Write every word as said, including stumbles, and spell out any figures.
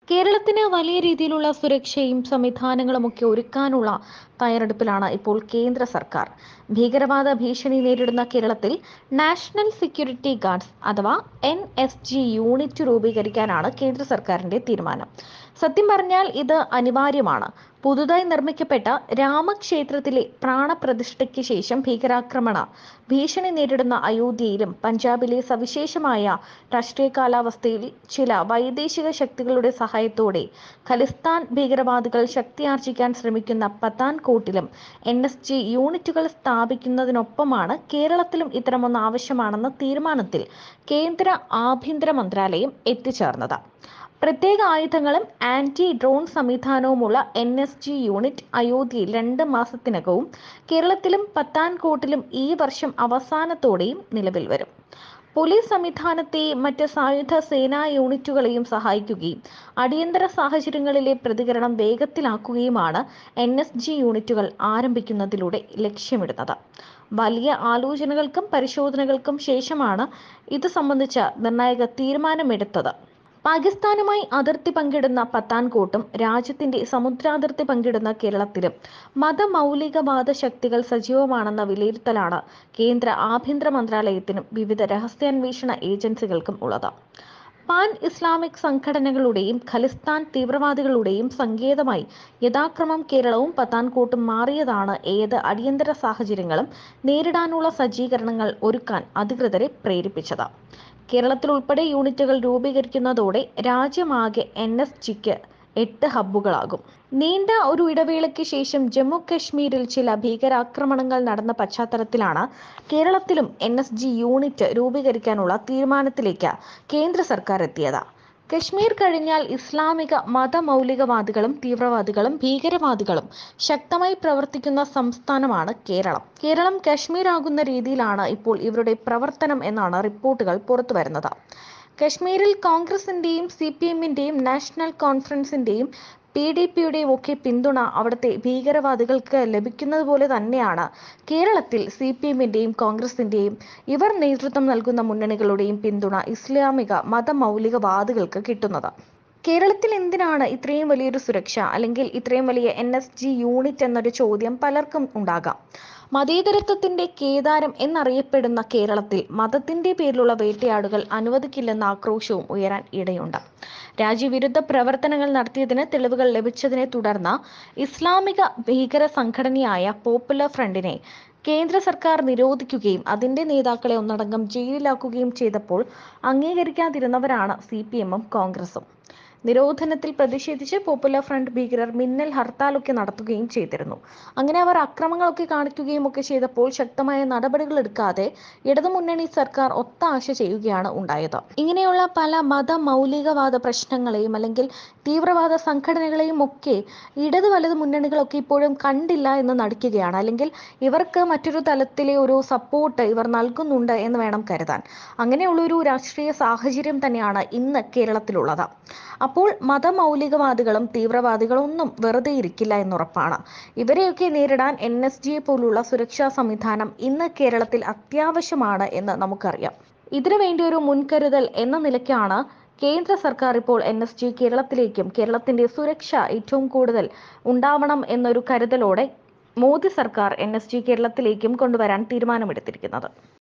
കേരളത്തിന് വലിയ രീതിയിലുള്ള സുരക്ഷയും സംവിധാനങ്ങളുമൊക്കെ ഒരുക്കാനുള്ള തയ്യാറെടുപ്പിലാണ് ഇപ്പോൾ കേന്ദ്ര സർക്കാർ. ഭീകരവാദ ഭീഷണി നേരിടുന്ന കേരളത്തിൽ നാഷണൽ സെക്യൂരിറ്റി ഗാർഡ്സ് അഥവാ എൻ എസ് ജി യൂണിറ്റ് രൂപീകരിക്കാനാണ് കേന്ദ്ര സർക്കാരിന്റെ തീരുമാനം. സത്യം പറഞ്ഞാൽ ഇത് അനിവാര്യമാണ്. പുതുതായി നിർമ്മിക്കപ്പെട്ട രാമക്ഷേത്രത്തിലെ പ്രാണപ്രതിഷ്ഠയ്ക്ക് ശേഷം ഭീകരാക്രമണ ഭീഷണി നേരിടുന്ന അയോധ്യയിലും പഞ്ചാബിലെ സവിശേഷമായ രാഷ്ട്രീയ കാലാവസ്ഥയിൽ ചില വൈദേശിക ശക്തികളുടെ സഹായത്തോടെ ഖലിസ്ഥാൻ ഭീകരവാദികൾ ശക്തിയാർജിക്കാൻ ശ്രമിക്കുന്ന പത്താൻകോട്ടിലും എൻ എസ് ജി യൂണിറ്റുകൾ സ്ഥാപിക്കുന്നതിനൊപ്പമാണ് കേരളത്തിലും ഇത്തരമൊന്ന് ആവശ്യമാണെന്ന തീരുമാനത്തിൽ കേന്ദ്ര ആഭ്യന്തര മന്ത്രാലയം എത്തിച്ചേർന്നത്. പ്രത്യേക ആയുധങ്ങളും ആന്റി ഡ്രോൺ സംവിധാനവുമുള്ള എൻ എസ് ജി യൂണിറ്റ് അയോധ്യയിൽ രണ്ട് മാസത്തിനകവും കേരളത്തിലും പത്താൻകോട്ടിലും ഈ വർഷം അവസാനത്തോടെയും നിലവിൽ വരും. പോലീസ് സംവിധാനത്തെയും മറ്റ് സായുധ സേനാ യൂണിറ്റുകളെയും സഹായിക്കുകയും അടിയന്തര സാഹചര്യങ്ങളിലെ പ്രതികരണം വേഗത്തിലാക്കുകയുമാണ് എൻ എസ് ജി യൂണിറ്റുകൾ ആരംഭിക്കുന്നതിലൂടെ ലക്ഷ്യമിടുന്നത്. വലിയ ആലോചനകൾക്കും പരിശോധനകൾക്കും ശേഷമാണ് ഇത് സംബന്ധിച്ച നിർണായക തീരുമാനമെടുത്തത്. പാകിസ്ഥാനുമായി അതിർത്തി പങ്കിടുന്ന പത്താൻകോട്ടും രാജ്യത്തിന്റെ സമുദ്രാതിർത്തി പങ്കിടുന്ന കേരളത്തിലും മതമൗലികവാദ ശക്തികൾ സജീവമാണെന്ന വിലയിരുത്തലാണ് കേന്ദ്ര ആഭ്യന്തര മന്ത്രാലയത്തിനും വിവിധ രഹസ്യാന്വേഷണ ഏജൻസികൾക്കും ഉള്ളത്. പാൻ ഇസ്ലാമിക് സംഘടനകളുടെയും ഖലിസ്ഥാൻ തീവ്രവാദികളുടെയും സങ്കേതമായി യഥാക്രമം കേരളവും പത്താൻകോട്ടും മാറിയതാണ് ഏത് അടിയന്തര സാഹചര്യങ്ങളും നേരിടാനുള്ള സജ്ജീകരണങ്ങൾ ഒരുക്കാൻ അധികൃതരെ പ്രേരിപ്പിച്ചത്. കേരളത്തിൽ ഉൾപ്പെടെ യൂണിറ്റുകൾ രൂപീകരിക്കുന്നതോടെ രാജ്യമാകെ എൻ എസ് ജിക്ക് എട്ട് ഹബ്ബുകളാകും. നീണ്ട ഒരു ഇടവേളയ്ക്ക് ശേഷം ജമ്മു കശ്മീരിൽ ചില ഭീകരാക്രമണങ്ങൾ നടന്ന പശ്ചാത്തലത്തിലാണ് കേരളത്തിലും എൻ എസ് ജി യൂണിറ്റ് രൂപീകരിക്കാനുള്ള തീരുമാനത്തിലേക്ക് കേന്ദ്ര സർക്കാർ എത്തിയത്. കശ്മീർ കഴിഞ്ഞാൽ ഇസ്ലാമിക മതമൗലികവാദികളും തീവ്രവാദികളും ഭീകരവാദികളും ശക്തമായി പ്രവർത്തിക്കുന്ന സംസ്ഥാനമാണ് കേരളം. കേരളം കശ്മീർ ആകുന്ന രീതിയിലാണ് ഇപ്പോൾ ഇവരുടെ പ്രവർത്തനം എന്നാണ് റിപ്പോർട്ടുകൾ പുറത്തുവരുന്നത്. കശ്മീരിൽ കോൺഗ്രസിന്റെയും സി പി എമ്മിന്റെയും നാഷണൽ കോൺഫറൻസിന്റെയും പി ഡി പിയുടെയും ഒക്കെ പിന്തുണ അവിടുത്തെ ഭീകരവാദികൾക്ക് ലഭിക്കുന്നത് പോലെ തന്നെയാണ് കേരളത്തിൽ സി പി എമ്മിന്റെയും കോൺഗ്രസിന്റെയും ഇവർ നേതൃത്വം നൽകുന്ന മുന്നണികളുടെയും പിന്തുണ ഇസ്ലാമിക മതമൗലികവാദികൾക്ക് കിട്ടുന്നത്. കേരളത്തിൽ എന്തിനാണ് ഇത്രയും വലിയൊരു സുരക്ഷ, അല്ലെങ്കിൽ ഇത്രയും വലിയ എൻ എസ് ജി യൂണിറ്റ് എന്നൊരു ചോദ്യം പലർക്കും ഉണ്ടാകാം. മതേതരത്വത്തിന്റെ കേദാരം എന്നറിയപ്പെടുന്ന കേരളത്തിൽ മതത്തിന്റെ പേരിലുള്ള വേട്ടയാടുകൾ അനുവദിക്കില്ലെന്ന ആക്രോശവും ഉയരാൻ ഇടയുണ്ട്. രാജ്യവിരുദ്ധ പ്രവർത്തനങ്ങൾ നടത്തിയതിന് തെളിവുകൾ ലഭിച്ചതിനെ തുടർന്ന് ഇസ്ലാമിക ഭീകര സംഘടനയായ പോപ്പുലർ ഫ്രണ്ടിനെ കേന്ദ്ര സർക്കാർ നിരോധിക്കുകയും അതിന്റെ നേതാക്കളെ ഒന്നടങ്കം ജയിലിലാക്കുകയും ചെയ്തപ്പോൾ അംഗീകരിക്കാതിരുന്നവരാണ് സി പി എമ്മും കോൺഗ്രസും. നിരോധനത്തിൽ പ്രതിഷേധിച്ച് പോപ്പുലർ ഫ്രണ്ട് ഭീകരർ മിന്നൽ ഹർത്താലൊക്കെ നടത്തുകയും ചെയ്തിരുന്നു. അങ്ങനെ അവർ അക്രമങ്ങളൊക്കെ കാണിക്കുകയും ഒക്കെ ചെയ്തപ്പോൾ ശക്തമായ നടപടികൾ എടുക്കാതെ ഇടതുമുന്നണി സർക്കാർ ഒത്താശ ചെയ്യുകയാണ് ഉണ്ടായത്. ഇങ്ങനെയുള്ള പല മതമൗലികവാദ പ്രശ്നങ്ങളെയും അല്ലെങ്കിൽ തീവ്രവാദ സംഘടനകളെയും ഒക്കെ ഇടത് വലത് മുന്നണികളൊക്കെ ഇപ്പോഴും കണ്ടില്ല എന്ന് നടിക്കുകയാണ്. അല്ലെങ്കിൽ ഇവർക്ക് മറ്റൊരു തലത്തിലെ ഒരു സപ്പോർട്ട് ഇവർ നൽകുന്നുണ്ട് എന്ന് വേണം കരുതാൻ. അങ്ങനെയുള്ളൊരു രാഷ്ട്രീയ സാഹചര്യം തന്നെയാണ് ഇന്ന് കേരളത്തിലുള്ളത്. അപ്പോൾ മതമൗലികവാദികളും തീവ്രവാദികളും ഒന്നും വെറുതെ ഇരിക്കില്ല എന്നുറപ്പാണ്. ഇവരെയൊക്കെ നേരിടാൻ എൻ എസ് ജിയെ പോലുള്ള സുരക്ഷാ സംവിധാനം ഇന്ന് കേരളത്തിൽ അത്യാവശ്യമാണ് എന്ന് നമുക്കറിയാം. ഇതിനു വേണ്ടി ഒരു മുൻകരുതൽ എന്ന നിലയ്ക്കാണ് കേന്ദ്ര സർക്കാർ ഇപ്പോൾ എൻ എസ് ജി കേരളത്തിലേക്കും കേരളത്തിന്റെ സുരക്ഷ ഏറ്റവും കൂടുതൽ ഉണ്ടാവണം എന്നൊരു കരുതലോടെ മോദി സർക്കാർ എൻ എസ് ജി കേരളത്തിലേക്കും കൊണ്ടുവരാൻ തീരുമാനമെടുത്തിരിക്കുന്നത്.